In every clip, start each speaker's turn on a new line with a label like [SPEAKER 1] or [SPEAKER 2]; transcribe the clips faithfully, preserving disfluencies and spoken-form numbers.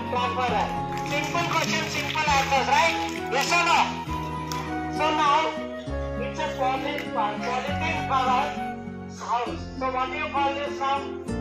[SPEAKER 1] clap for her. Simple question, simple answers, right? Yes or no? So now, it's a positive, positive power house. So what do you call this now?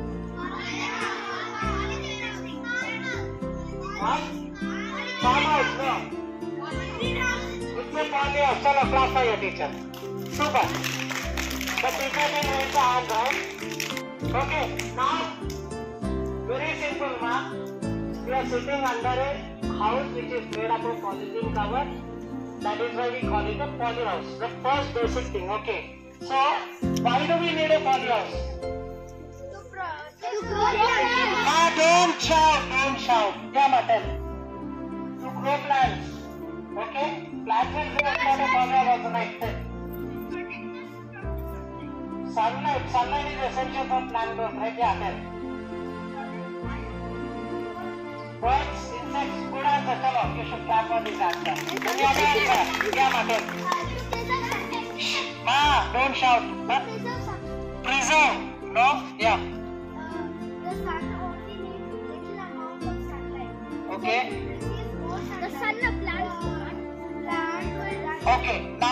[SPEAKER 1] What? Farmhouse, no. It's a polyhouse. Chalo, clap for your teacher. Super. The teacher will raise the hand, right? Okay, now, very simple, ma. We are sitting under a house which is made up of polythene cover. That is why we call it a polyhouse. The first basic thing, okay. So, why do we need a polyhouse? Ah, don't shout, don't shout. Yeah, ma, tell. To grow plants. Okay? Plants will grow inside a polyhouse also, right? Sunlight, sunlight is essential for plant growth, right? Yeah, tell. Birds, insects, good answer. Chalo, you should clap for this answer. Any other answer? Yeah, ma, tell. Ma, don't shout. Huh? Preserve. No? Yeah.
[SPEAKER 2] The sun only needs little amount of sunlight.
[SPEAKER 1] Okay.
[SPEAKER 2] The sun of plants plant will die.
[SPEAKER 1] Okay. Now.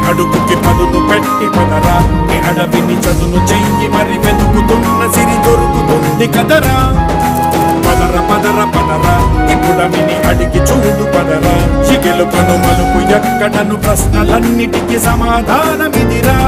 [SPEAKER 3] అడుగుకి పదును పెట్టి పదరా నీ అడవిని చదును చెయ్యి మరి వెతుకుతున్న సిరి దొరుకుతుంది కదరా పదర పదర పదరా ఇప్పుడమిని అడిగి చూడు పదరా చిగెలు పను మలుపు ఎక్కడను ప్రశ్నలన్నిటికీ సమాధానమిదిరా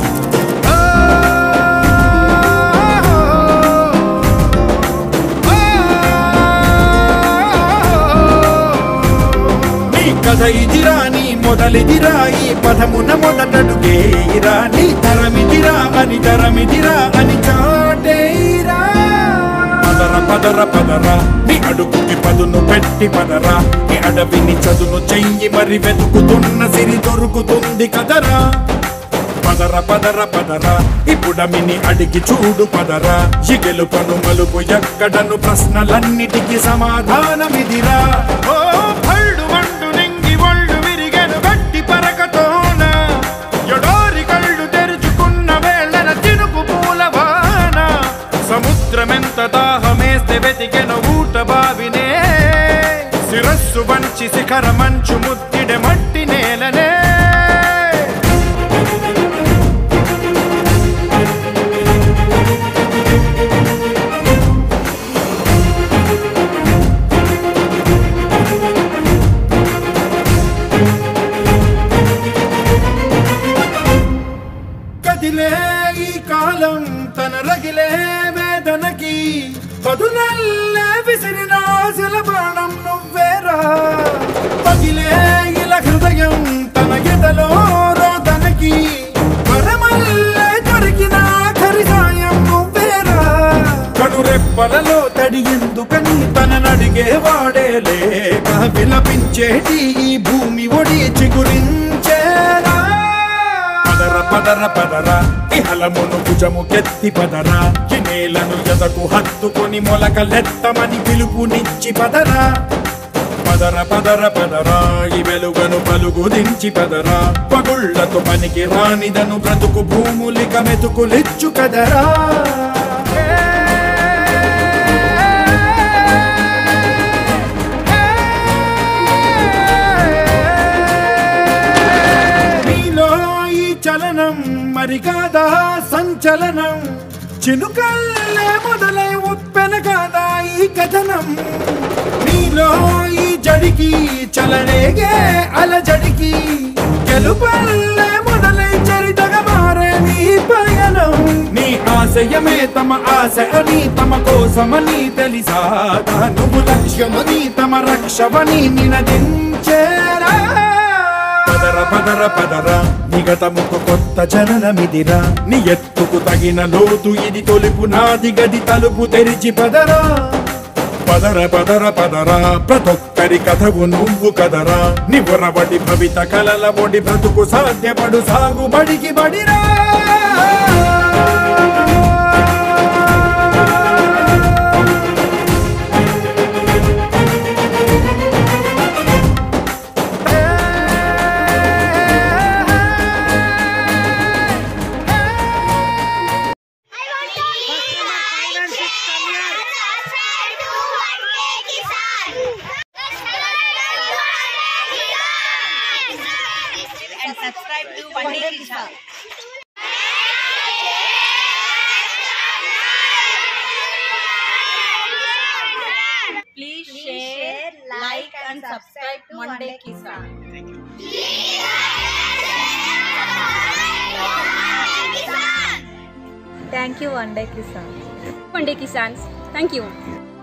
[SPEAKER 3] కథ ఇదిరా నీ మొదలిదిరా ఈ పదమున మొదటడుగేయిరా నీ తరమిదిరా అని తరమిదిరా అని చాటేయిరా పదర పదర పదరా నీ అడుగుకి పదును పెట్టి పదరా నీ అడవిని చదును చెయ్యి మరి వెతుకుతున్న సిరి దొరుకుతుంది కదరా పదర పదర పదరా ఇప్పుడమిని అడిగి చూడు పదరా చిగెలు పను మలుపు ఎక్కడను ప్రశ్నలన్నిటికీ సమాధానమిదిరా ఓ భళ్ళు మండు నింగి ఒళ్ళు విరిగెను గట్టి పరకతోన ఎడోరి కళ్ళు తెరుచుకున్న వేళన చినుకు పూలవాన సముద్రమెంత దాహమేస్తే వెతికెను ఊట బావినే శిరస్సు వంచి శిఖర మంచు ముద్దిడె మట్టి నేలనే కదిలే ఈ కాలం తన రగిలే వేదనకి పదునల్లే విసిరిన ఆశల బాణం నువ్వేరా పగిలే ఇలా హృదయం తన ఎదలో రోదనకి వరమల్లే దొరికిన ఆఖరి సాయం నువ్వేరా కడురెప్పలలో తడి ఎందుకని తననడిగే వాడే లేక విలపించేటి ఈ భూమి ఒడి చిగురించేరా పదర పదర పదరా ఇహలమును భుజము కెత్తి పదరా ఈ నేలను ఎదకు హత్తుకొని మొలకలెత్తమని పిలుపునిచ్చి పదరా పదర పదర పదరా ఈ వెలుగను పలుగు దించి పదరా పగుళ్లతో పనికి రానిదను బ్రతుకు భూములిక మెతుకులిచ్చు కదరా చలనం మరి కాదా సంచలనం చినుకల్లే మొదలై ఉప్పెన కాదా ఈ కథనం నీలో ఈ జడికి చలనేగే అలజడికి గెలుపల్లే మొదలై చరితగా మారే నీ పయనం నీ ఆశయమే తమ ఆశ అని తమ కోసమని తెలిసా నువ్వు లక్ష్యమని తమ రక్షవని నినదించేరా పదర పదర పదర నిగతముకు కొత్త జననమిదిరా నీ ఎత్తుకు తగిన లోతు ఇది తొలుపు నాది గది తలుపు తెరిచి పదరా పదర పదర పదరా ప్రతొక్కరి కథవు నువ్వు కదరా నివరబడి భవిత కలల ఒడి బ్రతుకు సాధ్యపడు సాగుబడికి బడిరా
[SPEAKER 4] And subscribe to One Day Kisan. Please share, like and subscribe to One Day Kisan.
[SPEAKER 3] Thank you.
[SPEAKER 5] Thank you, One Day Kisan.
[SPEAKER 4] One Day Kisans. Thank you.